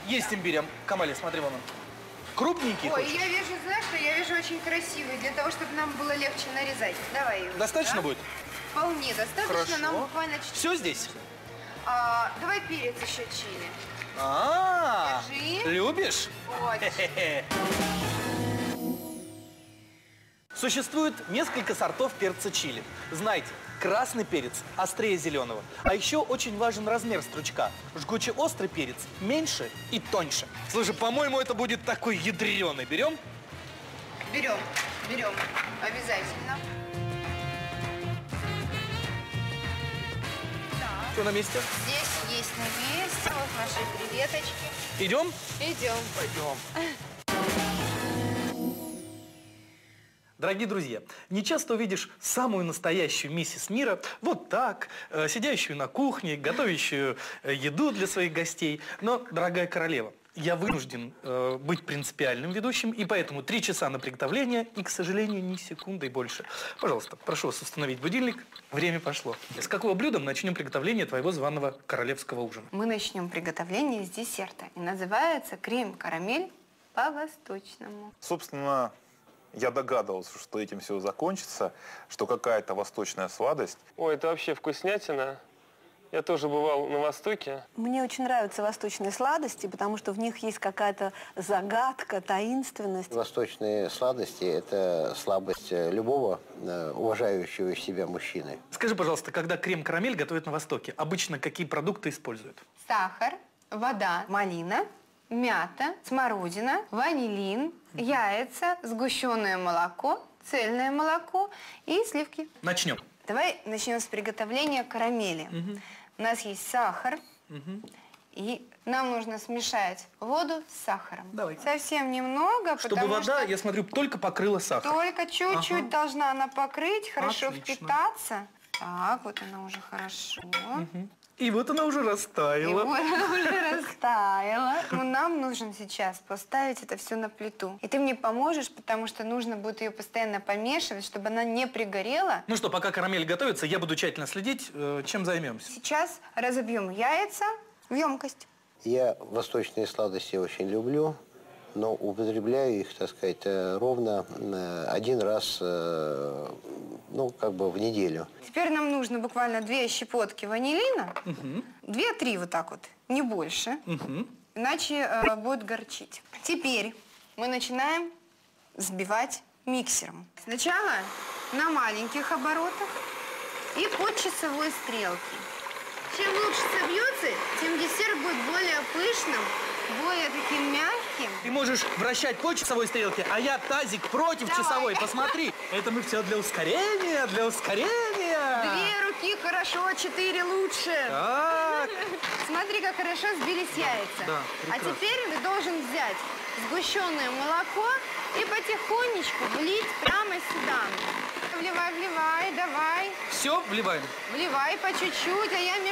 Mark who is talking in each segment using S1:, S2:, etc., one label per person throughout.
S1: Есть имбирь. Камали, смотри, вон он. Крупненький.
S2: Ой,
S1: хочешь?
S2: я вижу, знаешь что, я вижу очень красивый, для того, чтобы нам было легче нарезать. Давай его.
S1: Достаточно
S2: да?
S1: будет?
S2: Вполне достаточно,
S1: Хорошо.
S2: нам буквально чуть-чуть.
S1: Все здесь?
S2: Давай перец еще чили. Держи.
S1: Любишь?
S2: Очень.
S1: Существует несколько сортов перца чили. Знайте, красный перец острее зеленого. А еще очень важен размер стручка. Жгучий острый перец меньше и тоньше. Слушай, по-моему, это будет такой ядреный. Берем?
S2: Берем, берем. Обязательно. Так.
S1: Все на месте?
S2: Здесь есть на месте. Вот наши креветочки.
S1: Идем?
S2: Идем.
S1: Пойдем. Дорогие друзья, не часто увидишь самую настоящую миссис мира вот так, сидящую на кухне, готовящую еду для своих гостей. Но, дорогая королева, я вынужден быть принципиальным ведущим, и поэтому 3 часа на приготовление и, к сожалению, ни секунды больше. Пожалуйста, прошу вас установить будильник. Время пошло. С какого блюда мы начнем приготовление твоего званого королевского ужина?
S2: Мы начнем приготовление с десерта. И называется крем-карамель по-восточному.
S3: Собственно, я догадывался, что этим все закончится, что какая-то восточная сладость.
S4: Ой, это вообще вкуснятина. Я тоже бывал на Востоке.
S5: Мне очень нравятся восточные сладости, потому что в них есть какая-то загадка, таинственность.
S6: Восточные сладости – это слабость любого уважающего себя мужчины.
S1: Скажи, пожалуйста, когда крем-карамель готовят на Востоке, обычно какие продукты используют?
S2: Сахар, вода, малина, мята, смородина, ванилин, яйца, сгущенное молоко, цельное молоко и сливки.
S1: Начнем.
S2: Давай начнем с приготовления карамели. У нас есть сахар, и нам нужно смешать воду с сахаром.
S1: Давай.
S2: Совсем немного,
S1: Чтобы
S2: потому
S1: вода,
S2: что
S1: я смотрю, только покрыла сахар.
S2: только чуть-чуть должна она покрыть, хорошо
S1: Отлично.
S2: впитаться. Так, вот она уже хорошо.
S1: И вот она уже
S2: И
S1: растаяла.
S2: вот она уже растаяла. Но нам нужно сейчас поставить это все на плиту. И ты мне поможешь, потому что нужно будет ее постоянно помешивать, чтобы она не пригорела.
S1: Ну что, пока карамель готовится, я буду тщательно следить, чем займемся.
S2: Сейчас разобьем яйца в емкость.
S6: Я восточные сладости очень люблю, но употребляю их, так сказать, ровно 1 раз, ну, как бы в неделю.
S2: Теперь нам нужно буквально 2 щепотки ванилина. 2-3 вот так вот, не больше. Иначе будет горчить. Теперь мы начинаем взбивать миксером. Сначала на маленьких оборотах и по часовой стрелке. Чем лучше собьется, тем десерт будет более пышным, более таким мягким.
S1: Ты можешь вращать по часовой стрелке, а я тазик против
S2: Давай.
S1: часовой. Посмотри, это мы все для ускорения, для ускорения.
S2: 2 руки хорошо, 4 лучше.
S1: Так.
S2: Смотри, как хорошо сбились яйца.
S1: Да,
S2: а
S1: прекрасно.
S2: теперь ты должен взять сгущенное молоко и потихонечку влить прямо сюда. Вливай, вливай, давай.
S1: Все, вливаем.
S2: Вливай по чуть-чуть, а я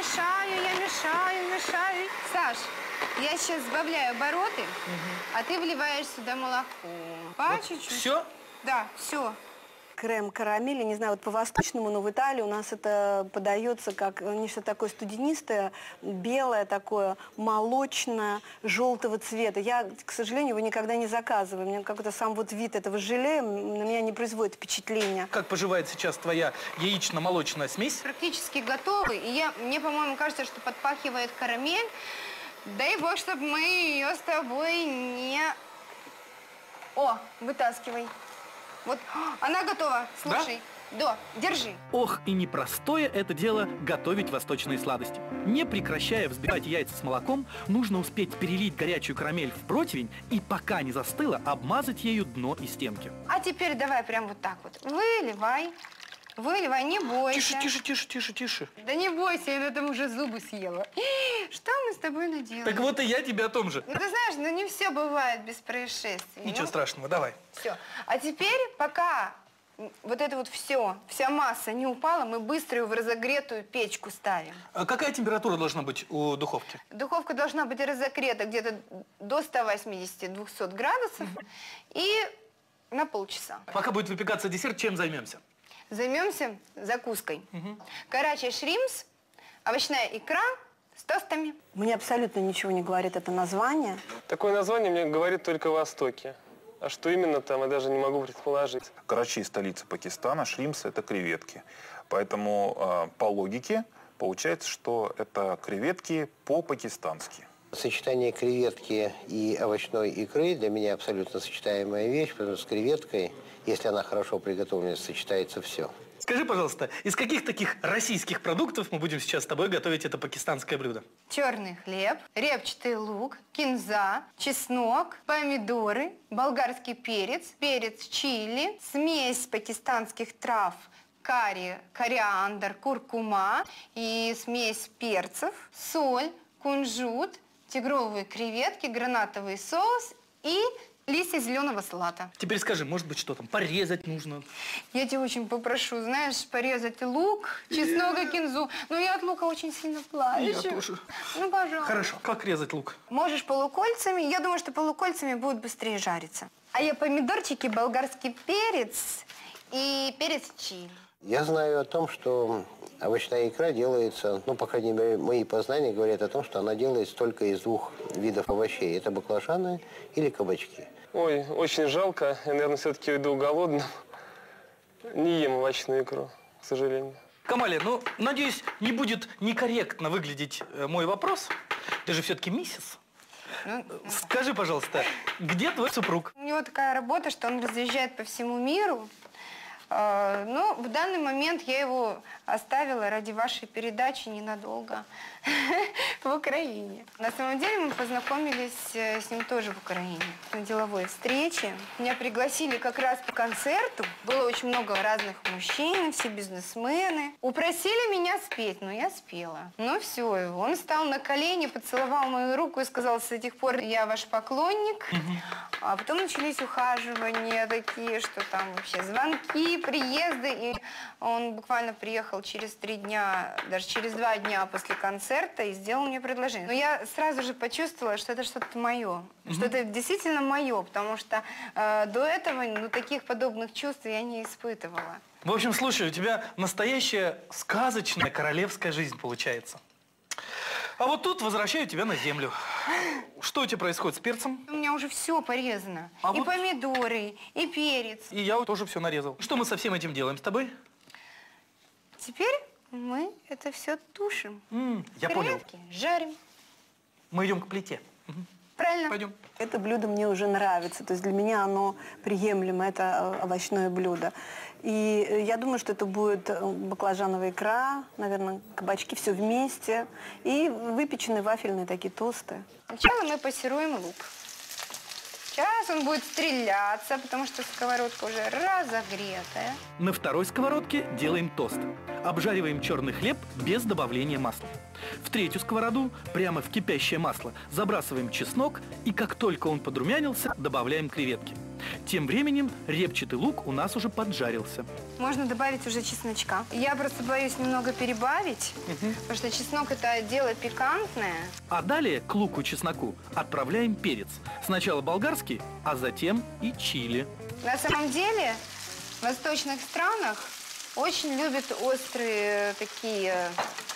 S2: мешаю. Саш, я сейчас сбавляю обороты, а ты вливаешь сюда молоко. По чуть-чуть.
S1: Все?
S2: Да, все.
S5: Крем-карамель, я не знаю, вот по-восточному, но в Италии у нас это подается как нечто такое студенистое, белое такое, молочное, желтого цвета. Я, к сожалению, его никогда не заказываю. Мне какой-то сам вот вид этого желе на меня не производит впечатления.
S1: Как поживает сейчас твоя яично-молочная смесь?
S2: Практически готовы. И мне, по-моему, кажется, что подпахивает карамель. Дай бог, чтобы мы ее с тобой не... О, вытаскивай. Вот, она готова. Слушай. Да, держи.
S1: Ох, и непростое это дело готовить восточные сладости. Не прекращая взбивать яйца с молоком, нужно успеть перелить горячую карамель в противень и, пока не застыла, обмазать ею дно и стенки.
S2: А теперь давай прям вот так вот. Выливай. Выливай, не бойся.
S1: Тише.
S2: Да не бойся, я там уже зубы съела. Что мы с тобой наделали?
S1: Так вот и я тебе о том же.
S2: Ну, ты знаешь, ну не все бывает без происшествий.
S1: Ничего страшного, давай.
S2: Все. А теперь, пока вот это вот все, вся масса не упала, мы быстро ее в разогретую печку ставим.
S1: А какая температура должна быть у духовки?
S2: Духовка должна быть разогрета где-то до 180-200 градусов и на полчаса.
S1: Пока будет выпекаться десерт, чем займемся?
S2: Займемся закуской. Карачи шримпс, овощная икра, с тостами.
S5: Мне абсолютно ничего не говорит это название.
S4: Такое название мне говорит только Востоке. А что именно там, я даже не могу предположить.
S3: Карачи, столица Пакистана, шримсы – это креветки. Поэтому по логике получается, что это креветки по-пакистански.
S6: Сочетание креветки и овощной икры для меня абсолютно сочетаемая вещь, потому что с креветкой, если она хорошо приготовлена, сочетается все.
S1: Скажи, пожалуйста, из каких таких российских продуктов мы будем сейчас с тобой готовить это пакистанское блюдо?
S2: Черный хлеб, репчатый лук, кинза, чеснок, помидоры, болгарский перец, перец чили, смесь пакистанских трав, карри, кориандр, куркума и смесь перцев, соль, кунжут, тигровые креветки, гранатовый соус и листья зеленого салата.
S1: Теперь скажи, может быть, что там, порезать нужно?
S2: Я тебя очень попрошу, знаешь, порезать лук, чеснок и кинзу. Но я от лука очень сильно плачу.
S1: Я тоже.
S2: Ну, пожалуйста.
S1: Хорошо, как резать лук?
S2: Можешь полукольцами. Я думаю, что полукольцами будет быстрее жариться. А я помидорчики, болгарский перец и перец чили.
S6: Я знаю о том, что овощная икра делается, ну, по крайней мере, мои познания говорят о том, что она делается только из двух видов овощей. Это баклажаны или кабачки.
S4: Ой, очень жалко. Я, наверное, все-таки уйду голодным. Не ем овощную икру, к сожалению.
S1: Камалия, ну, надеюсь, не будет некорректно выглядеть мой вопрос. Ты же все-таки миссис. Скажи, пожалуйста, где твой супруг?
S2: У него такая работа, что он разъезжает по всему миру. Но в данный момент я его оставила ради вашей передачи ненадолго в Украине. На самом деле мы познакомились с ним тоже в Украине на деловой встрече. Меня пригласили как раз по концерту. Было очень много разных мужчин, все бизнесмены. Упросили меня спеть, но я спела. Ну все, он встал на колени, поцеловал мою руку и сказал: с этих пор я ваш поклонник. А потом начались ухаживания такие, что там вообще звонки, приезды. И он буквально приехал через 3 дня, даже через 2 дня после концерта и сделал мне предложение. Но я сразу же почувствовала, что это что-то мое. Что это действительно мое, потому что до этого таких подобных чувств я не испытывала.
S1: В общем, слушай, у тебя настоящая сказочная королевская жизнь получается. А вот тут возвращаю тебя на землю. Что у тебя происходит с перцем?
S2: У меня уже все порезано. И вот помидоры, и перец.
S1: И я тоже все нарезал. Что мы со всем этим делаем с тобой?
S2: Теперь мы это все тушим.
S1: Я понял.
S2: Жарим.
S1: Мы идем к плите.
S2: Правильно.
S1: Пойдем.
S5: Это блюдо мне уже нравится, то есть для меня оно приемлемо, это овощное блюдо. И я думаю, что это будет баклажановая икра, наверное, кабачки, все вместе, и выпеченные вафельные такие тосты.
S2: Сначала мы пассируем лук. Сейчас он будет стреляться, потому что сковородка уже разогретая.
S1: На второй сковородке делаем тост. Обжариваем черный хлеб без добавления масла. В третью сковороду, прямо в кипящее масло, забрасываем чеснок и как только он подрумянился, добавляем креветки. Тем временем репчатый лук у нас уже поджарился.
S2: Можно добавить уже чесночка. Я просто боюсь немного перебавить, потому что чеснок – это дело пикантное.
S1: А далее к луку и чесноку отправляем перец. Сначала болгарский, а затем и чили.
S2: На самом деле в восточных странах очень любят острые такие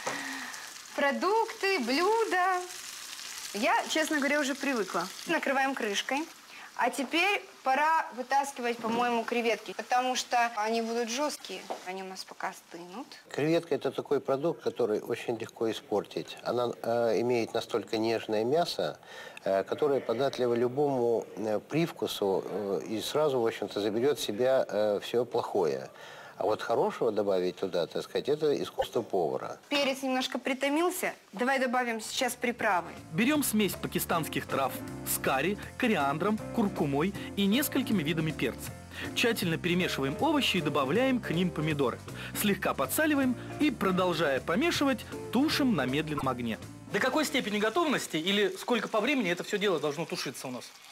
S2: продукты, блюда. Я, честно говоря, уже привыкла. Накрываем крышкой. А теперь пора вытаскивать, по-моему, креветки, потому что они будут жесткие. Они у нас пока стынут.
S6: Креветка – это такой продукт, который очень легко испортить. Она имеет настолько нежное мясо, которое податливо любому привкусу и сразу, в общем-то, заберет в себя все плохое. А вот хорошего добавить туда, так сказать, это искусство повара.
S2: Перец немножко притомился. Давай добавим сейчас приправы.
S1: Берем смесь пакистанских трав с карри, кориандром, куркумой и несколькими видами перца. Тщательно перемешиваем овощи и добавляем к ним помидоры. Слегка подсаливаем и, продолжая помешивать, тушим на медленном огне. До какой степени готовности или сколько по времени это все дело должно тушиться у нас?